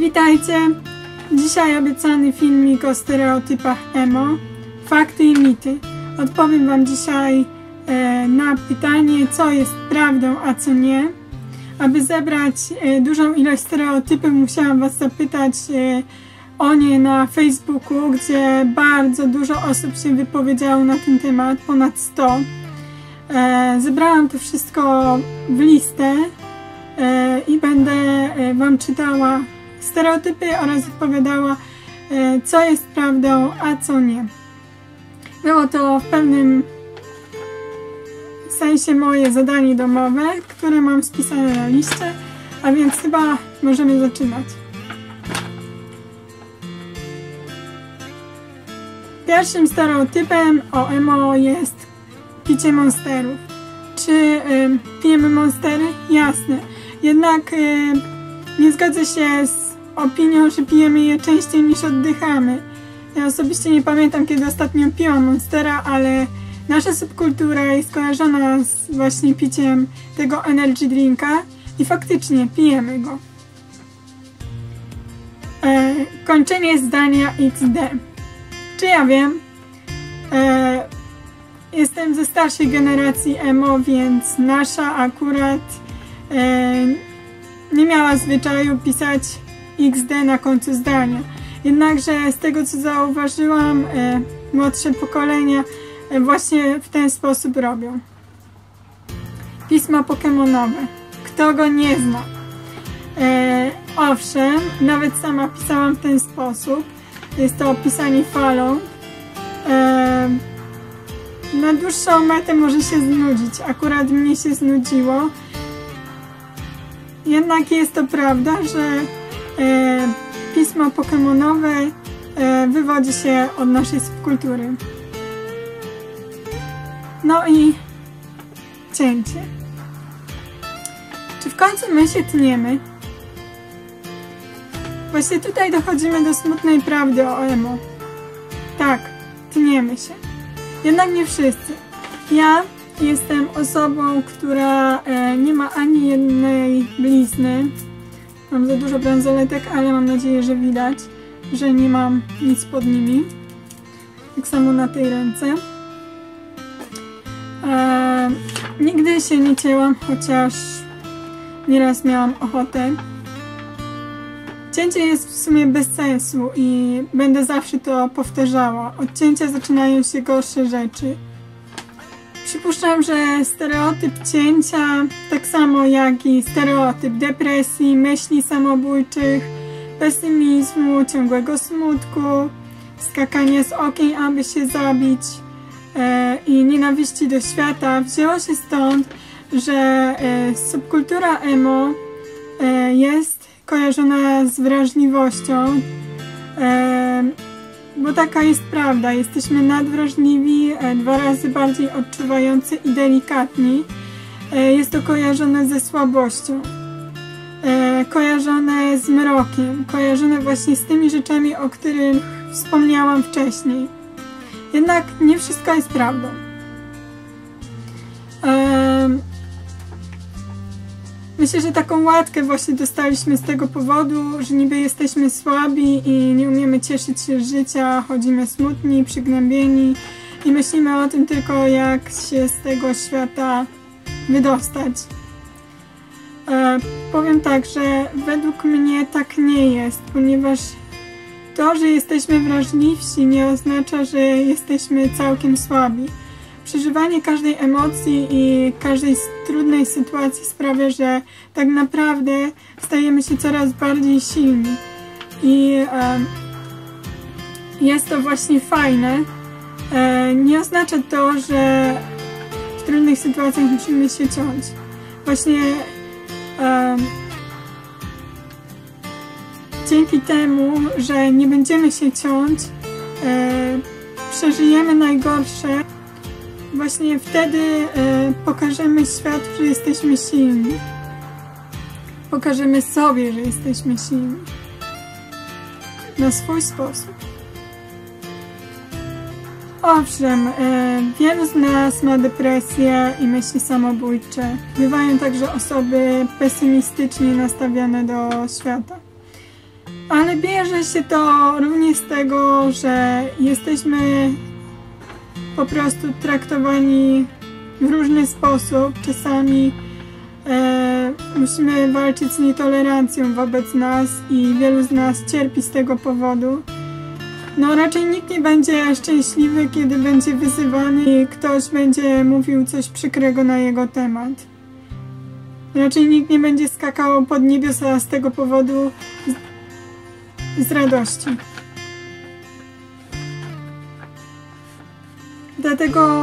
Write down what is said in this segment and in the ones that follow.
Witajcie! Dzisiaj obiecany filmik o stereotypach emo, fakty i mity. Odpowiem Wam dzisiaj na pytanie, co jest prawdą, a co nie. Aby zebrać dużą ilość stereotypów, musiałam Was zapytać o nie na Facebooku, gdzie bardzo dużo osób się wypowiedziało na ten temat, ponad 100. Zebrałam to wszystko w listę i będę Wam czytała stereotypy oraz odpowiadała, co jest prawdą, a co nie. Było to w pewnym sensie moje zadanie domowe, które mam spisane na liście, a więc chyba możemy zaczynać. Pierwszym stereotypem o emo jest picie monsterów. Czy pijemy monstery? Jasne. Jednak nie zgodzę się z opinią, że pijemy je częściej niż oddychamy. Ja osobiście nie pamiętam, kiedy ostatnio piłam monstera, ale nasza subkultura jest kojarzona z właśnie piciem tego energy drinka i faktycznie pijemy go. Kończenie zdania XD. Czy ja wiem? Jestem ze starszej generacji emo, więc nasza akurat nie miała zwyczaju pisać XD na końcu zdania. Jednakże z tego, co zauważyłam, młodsze pokolenia właśnie w ten sposób robią. Pismo pokemonowe. Kto go nie zna? Owszem, nawet sama pisałam w ten sposób. Jest to pisanie falą. Na dłuższą metę może się znudzić. Akurat mnie się znudziło. Jednak jest to prawda, że pismo pokemonowe wywodzi się od naszej subkultury. No i cięcie. Czy w końcu my się tniemy? Właśnie tutaj dochodzimy do smutnej prawdy o emo. Tak, tniemy się. Jednak nie wszyscy. Ja jestem osobą, która nie ma ani jednej blizny. Mam za dużo bransoletek, ale mam nadzieję, że widać, że nie mam nic pod nimi. Tak samo na tej ręce. Nigdy się nie cięłam, chociaż nieraz miałam ochotę. Cięcie jest w sumie bez sensu i będę zawsze to powtarzała. Od cięcia zaczynają się gorsze rzeczy. Przypuszczam, że stereotyp cięcia, tak samo jak i stereotyp depresji, myśli samobójczych, pesymizmu, ciągłego smutku, skakania z okien, aby się zabić i nienawiści do świata, wzięło się stąd, że subkultura emo jest kojarzona z wrażliwością, bo taka jest prawda. Jesteśmy nadwrażliwi, 2 razy bardziej odczuwający i delikatni. Jest to kojarzone ze słabością, kojarzone z mrokiem, kojarzone właśnie z tymi rzeczami, o których wspomniałam wcześniej. Jednak nie wszystko jest prawdą. Myślę, że taką łatkę właśnie dostaliśmy z tego powodu, że niby jesteśmy słabi i nie umiemy cieszyć się z życia, chodzimy smutni, przygnębieni i myślimy o tym tylko, jak się z tego świata wydostać. Powiem tak, że według mnie tak nie jest, ponieważ to, że jesteśmy wrażliwsi, nie oznacza, że jesteśmy całkiem słabi. Przeżywanie każdej emocji i każdej trudnej sytuacji sprawia, że tak naprawdę stajemy się coraz bardziej silni. I jest to właśnie fajne. Nie oznacza to, że w trudnych sytuacjach musimy się ciąć. Właśnie dzięki temu, że nie będziemy się ciąć, przeżyjemy najgorsze. Właśnie wtedy pokażemy światu, że jesteśmy silni. Pokażemy sobie, że jesteśmy silni. Na swój sposób. Owszem, wielu z nas ma depresję i myśli samobójcze. Bywają także osoby pesymistycznie nastawione do świata. Ale bierze się to również z tego, że jesteśmy po prostu traktowani w różny sposób. Czasami musimy walczyć z nietolerancją wobec nas i wielu z nas cierpi z tego powodu. No raczej nikt nie będzie szczęśliwy, kiedy będzie wyzywany i ktoś będzie mówił coś przykrego na jego temat. Raczej nikt nie będzie skakał pod niebiosa z tego powodu z radości. Dlatego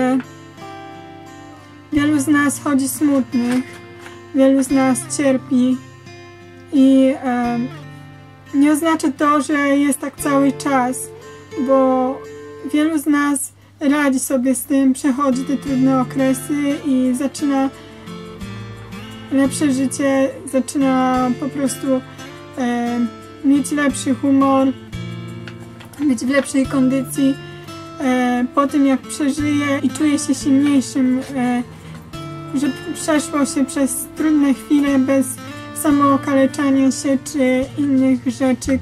wielu z nas chodzi smutnych, wielu z nas cierpi i nie oznacza to, że jest tak cały czas, bo wielu z nas radzi sobie z tym, przechodzi te trudne okresy i zaczyna lepsze życie, zaczyna po prostu mieć lepszy humor, być w lepszej kondycji po tym, jak przeżyje i czuje się silniejszym, że przeszło się przez trudne chwile bez samookaleczania się czy innych rzeczy.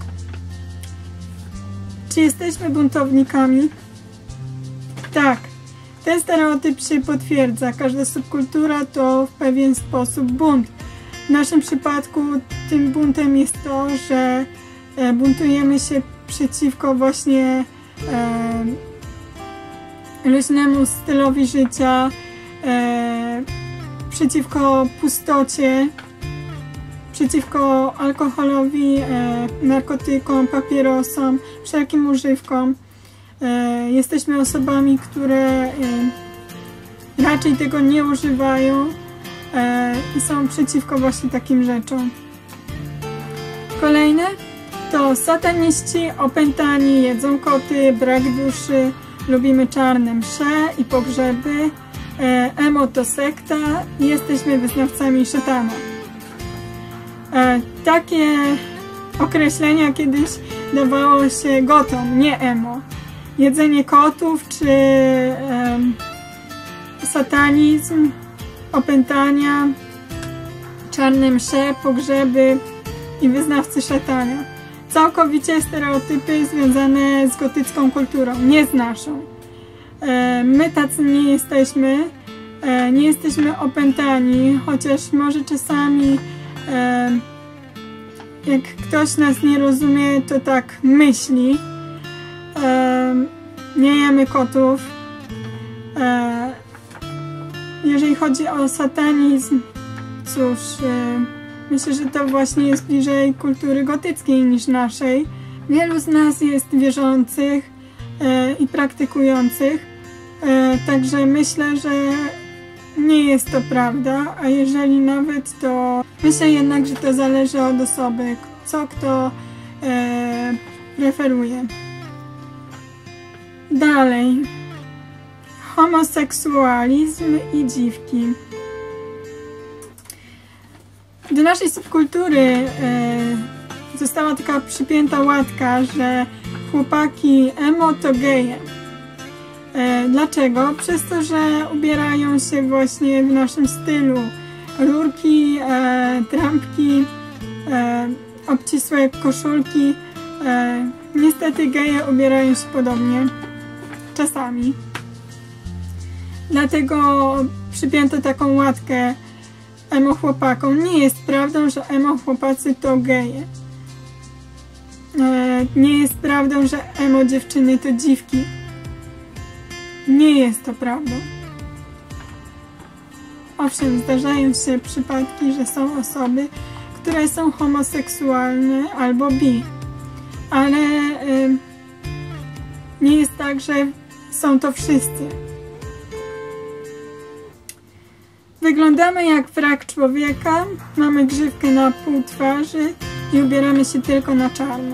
Czy jesteśmy buntownikami? Tak. Ten stereotyp się potwierdza. Każda subkultura to w pewien sposób bunt. W naszym przypadku tym buntem jest to, że buntujemy się przeciwko właśnie luźnemu stylowi życia, przeciwko pustocie, przeciwko alkoholowi, narkotykom, papierosom, wszelkim używkom. Jesteśmy osobami, które raczej tego nie używają i są przeciwko właśnie takim rzeczom. Kolejne to sataniści, opętani, jedzą koty, brak duszy, lubimy czarne msze i pogrzeby, emo to sekta i jesteśmy wyznawcami szatana. Takie określenia kiedyś dawało się gotom, nie emo. Jedzenie kotów czy satanizm, opętania, czarne msze, pogrzeby i wyznawcy szatana. Całkowicie stereotypy związane z gotycką kulturą, nie z naszą. My tacy nie jesteśmy opętani, chociaż może czasami jak ktoś nas nie rozumie, to tak myśli. Nie jemy kotów. Jeżeli chodzi o satanizm, cóż, myślę, że to właśnie jest bliżej kultury gotyckiej niż naszej. Wielu z nas jest wierzących i praktykujących, także myślę, że nie jest to prawda, a jeżeli nawet, to myślę jednak, że to zależy od osoby, co kto preferuje. Dalej. Homoseksualizm i dziwki. Do naszej subkultury została taka przypięta łatka, że chłopaki emo to geje. Dlaczego? Przez to, że ubierają się właśnie w naszym stylu. Rurki, trampki, obcisłe koszulki. Niestety geje ubierają się podobnie. Czasami. Dlatego przypięto taką łatkę emo chłopakom. Nie jest prawdą, że emo chłopacy to geje. Nie jest prawdą, że emo dziewczyny to dziwki. Nie jest to prawdą. Owszem, zdarzają się przypadki, że są osoby, które są homoseksualne albo bi. Ale nie jest tak, że są to wszyscy. Wyglądamy jak wrak człowieka, mamy grzywkę na pół twarzy i ubieramy się tylko na czarno.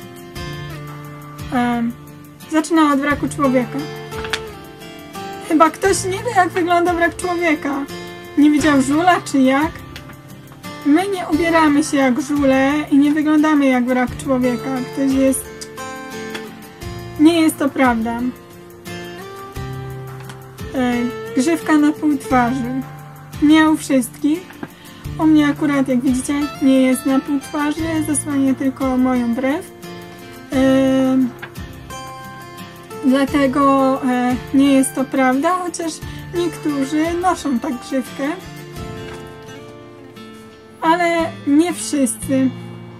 Zaczynam od wraku człowieka. Chyba ktoś nie wie, jak wygląda wrak człowieka. Nie widział żula, czy jak? My nie ubieramy się jak żule i nie wyglądamy jak wrak człowieka. Ktoś jest... Nie jest to prawda. Grzywka na pół twarzy. Nie u wszystkich. U mnie akurat, jak widzicie, nie jest na pół twarzy, zasłania tylko moją brew. Dlatego nie jest to prawda, chociaż niektórzy noszą tak grzywkę. Ale nie wszyscy.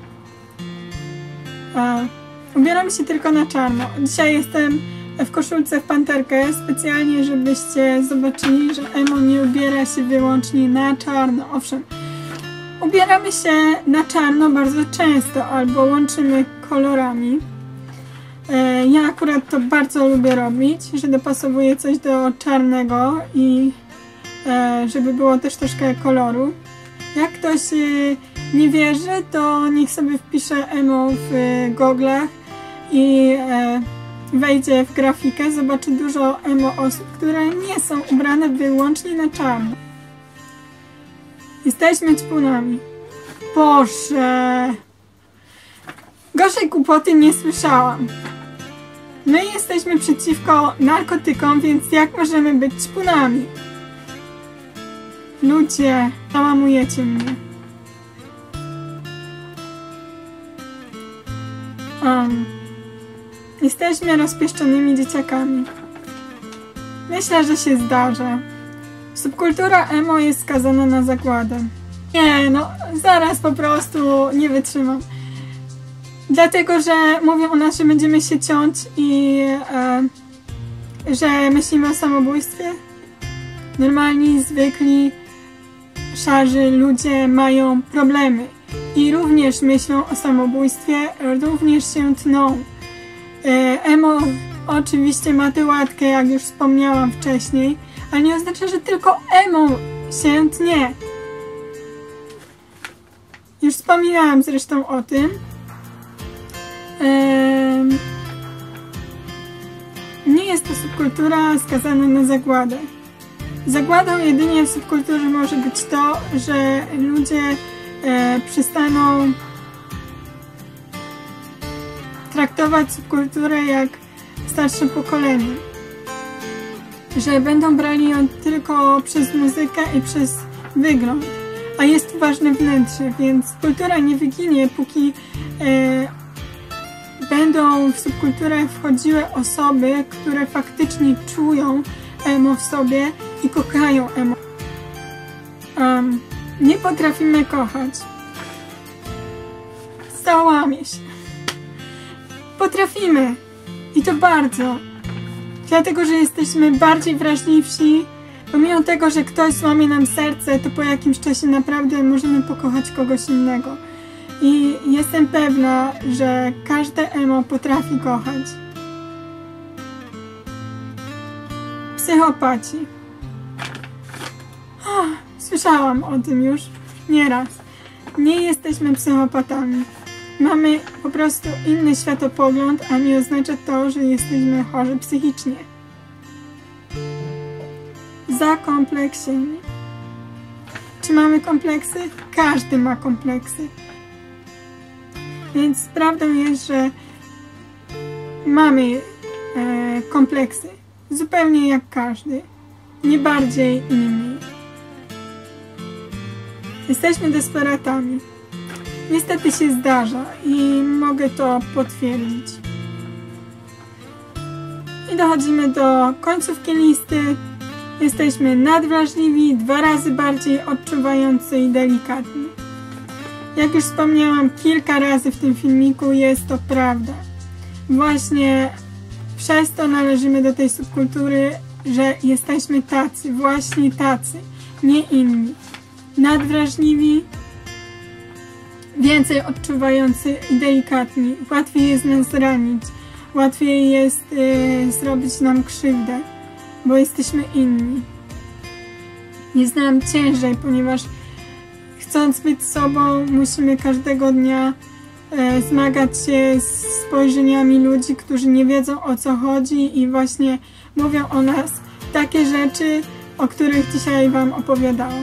Ubieram się tylko na czarno. Dzisiaj jestem w koszulce w panterkę, specjalnie żebyście zobaczyli, że emo nie ubiera się wyłącznie na czarno. Owszem, ubieramy się na czarno bardzo często, albo łączymy kolorami. Ja akurat to bardzo lubię robić, że dopasowuję coś do czarnego i żeby było też troszkę koloru. Jak ktoś nie wierzy, to niech sobie wpisze emo w goglach i wejdzie w grafikę, zobaczy dużo emo osób, które nie są ubrane wyłącznie na czarno. Jesteśmy ćpunami. Boże! Gorszej głupoty nie słyszałam. My jesteśmy przeciwko narkotykom, więc jak możemy być ćpunami? Ludzie, załamujecie mnie. Jesteśmy rozpieszczonymi dzieciakami. Myślę, że się zdarza. Subkultura emo jest skazana na zagładę. Nie, no zaraz po prostu nie wytrzymam. Dlatego, że mówią o nas, że będziemy się ciąć i że myślimy o samobójstwie. Normalni, zwykli, szarzy ludzie mają problemy i również myślą o samobójstwie, również się tną. Emo oczywiście ma tę łatkę, jak już wspomniałam wcześniej, ale nie oznacza, że tylko emo się tnie. Już wspominałam zresztą o tym. Nie jest to subkultura skazana na zagładę. Zagładą jedynie w subkulturze może być to, że ludzie przestaną traktować subkulturę jak starsze pokolenie. Że będą brali ją tylko przez muzykę i przez wygląd. A jest tu ważne wnętrze, więc kultura nie wyginie, póki będą w subkulturę wchodziły osoby, które faktycznie czują emo w sobie i kochają emo. Nie potrafimy kochać. Załamie się. Potrafimy. I to bardzo. Dlatego, że jesteśmy bardziej wrażliwsi. Pomimo tego, że ktoś złamie nam serce, to po jakimś czasie naprawdę możemy pokochać kogoś innego. I jestem pewna, że każde emo potrafi kochać. Psychopaci. Słyszałam o tym już nieraz. Nie jesteśmy psychopatami. Mamy po prostu inny światopogląd, a nie oznacza to, że jesteśmy chorzy psychicznie. Zakompleksieni. Czy mamy kompleksy? Każdy ma kompleksy. Więc prawdą jest, że mamy kompleksy. Zupełnie jak każdy. Nie bardziej i nie mniej. Jesteśmy desperatami. Niestety się zdarza i mogę to potwierdzić. I dochodzimy do końcówki listy. Jesteśmy nadwrażliwi, 2 razy bardziej odczuwający i delikatni. Jak już wspomniałam kilka razy w tym filmiku, jest to prawda. Właśnie przez to należymy do tej subkultury, że jesteśmy tacy, właśnie tacy, nie inni. Nadwrażliwi, więcej odczuwający i delikatni. Łatwiej jest nas zranić, łatwiej jest zrobić nam krzywdę, bo jesteśmy inni. Jest nam ciężej, ponieważ chcąc być sobą, musimy każdego dnia zmagać się z spojrzeniami ludzi, którzy nie wiedzą, o co chodzi i właśnie mówią o nas takie rzeczy, o których dzisiaj Wam opowiadałam.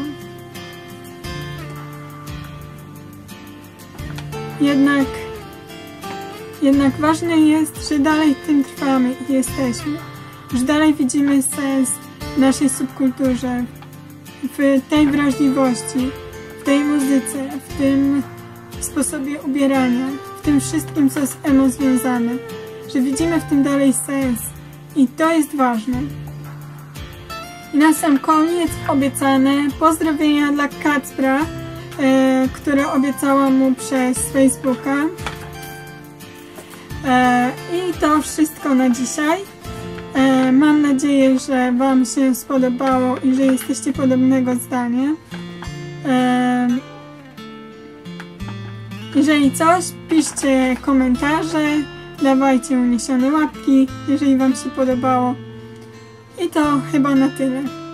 Jednak ważne jest, że dalej w tym trwamy i jesteśmy. Że dalej widzimy sens w naszej subkulturze, w tej wrażliwości, w tej muzyce, w tym sposobie ubierania, w tym wszystkim, co z emo związane, że widzimy w tym dalej sens i to jest ważne. I na sam koniec obiecane pozdrowienia dla Kacpra, które obiecałam mu przez Facebooka. I to wszystko na dzisiaj. Mam nadzieję, że Wam się spodobało i że jesteście podobnego zdania. Jeżeli coś, piszcie komentarze, dawajcie uniesione łapki, jeżeli Wam się podobało. I to chyba na tyle.